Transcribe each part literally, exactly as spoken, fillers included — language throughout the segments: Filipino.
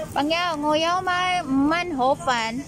Bằng nhau ngồi nhau mà man hổ phản.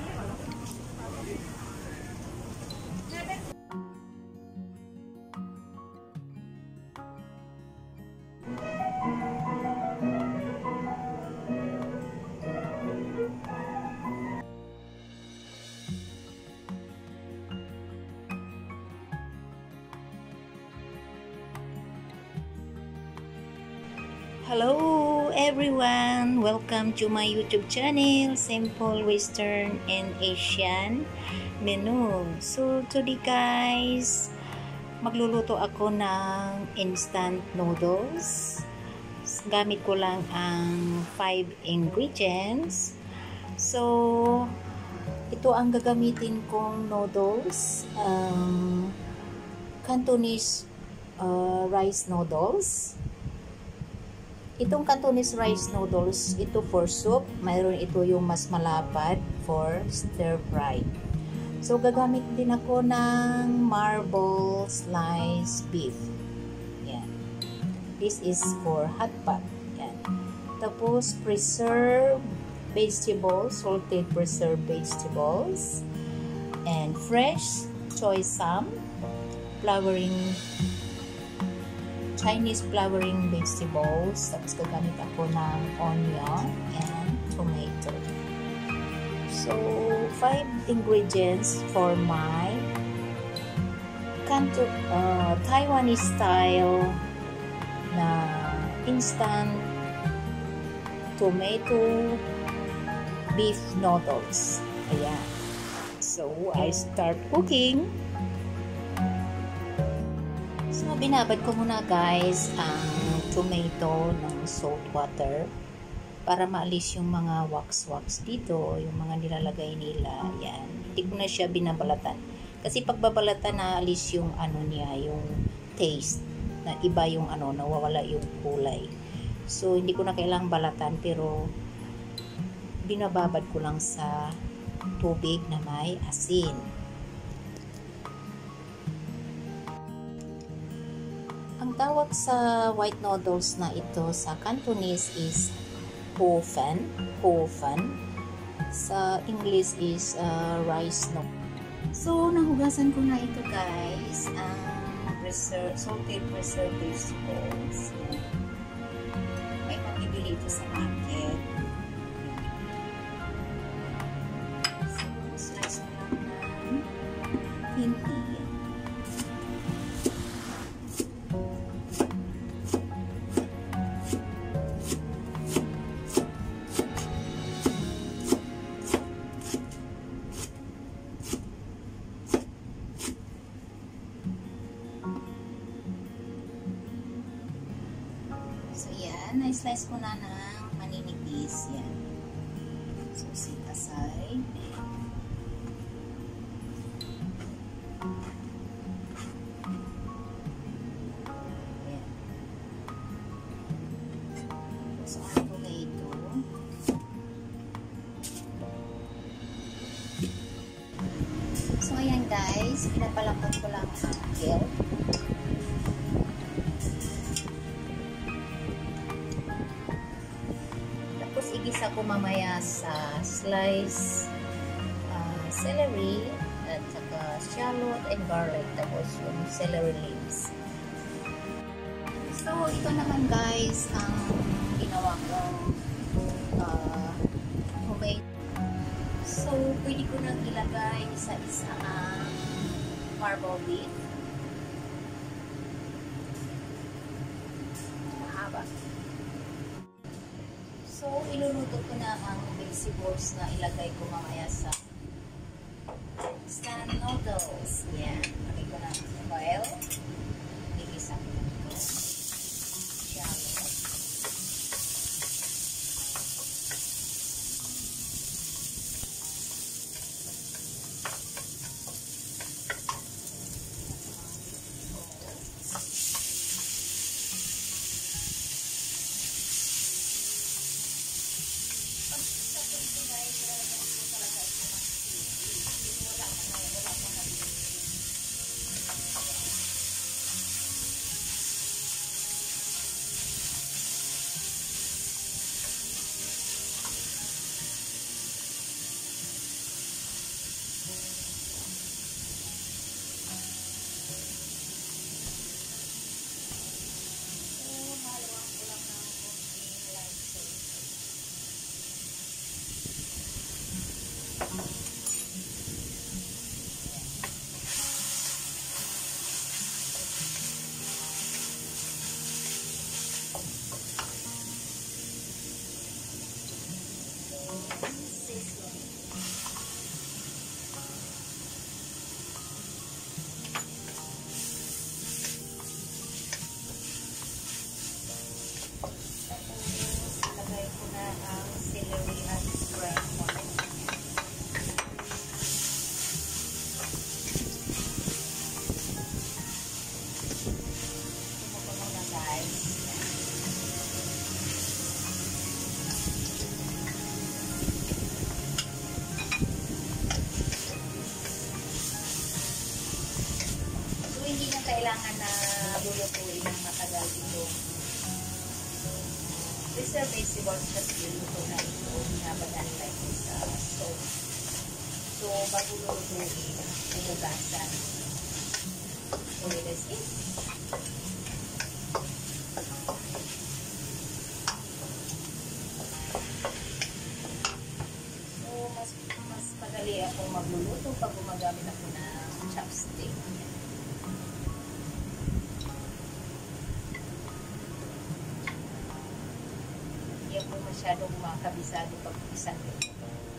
Hello everyone! Welcome to my YouTube channel, Simple Western and Asian Menu. So today guys, magluluto ako ng instant noodles. Gamit ko lang ang five ingredients. So ito ang gagamitin kong noodles. Um, Cantonese uh, rice noodles. Itong Cantonese rice noodles, ito for soup. Mayroon ito yung mas malapad for stir fry. So, gagamit din ako ng marble sliced beef. Yan. This is for hot pot. Yan. Tapos, preserved vegetables, salted preserved vegetables, and fresh choy sum, flowering Chinese flowering vegetables. Tapos gagamit ako ng onion and tomato. So, five ingredients for my Canto, uh, Taiwanese style na instant tomato beef noodles. Ayan. So, I start cooking. So, binabad ko muna guys ang tomato ng salt water para maalis yung mga wax-wax dito, yung mga nilalagay nila. Yan. Hindi ko na siya binabalatan. Kasi pagbabalatan, naalis yung ano niya, yung taste. Na iba yung ano, nawawala yung kulay. So, hindi ko na kailangang balatan pero binababad ko lang sa tubig na may asin. Ang tawag sa white noodles na ito sa Cantonese is ho fan, ho fan. Sa English is uh, rice noodles. So, nahugasan ko na ito guys, ang uh, preserved, salted preserved vegetables. May mabibili ito sa market. So, slice ko lang ng hindi. So, yan. Na-slice ko na ng maninipis. Yan. So, set aside. Yan. So, ang tomato. So, ayan guys. Pinapalambot ko lang ang gel. Igisa ko mamaya sa slice uh, celery at saka shallot and garlic, tapos yung celery leaves. So ito naman guys ang ginawa kong uh, homemade. So pwede ko nang ilagay isa-isa ang marble beef. Mahaba. So, iluluto ko na ang vegetables na ilagay ko mamaya sa instant noodles. Yan. Lagay ko na ang oil. Igisa ko na ito. Shallot. Season. Lagay ko na ang celery at red wine. Ito ko muna guys. So hindi na kailangan na lulutuin ng matagal ito. These are vegetables kasi luto na ito. Hinabagan like this uh, soap. So, bago lulutuin, hugasan. So, it is it. So, mas, mas madali akong magluluto pag gumagamit ako ng chopstick. Hindi ako masyadong makabisado pag isang ito.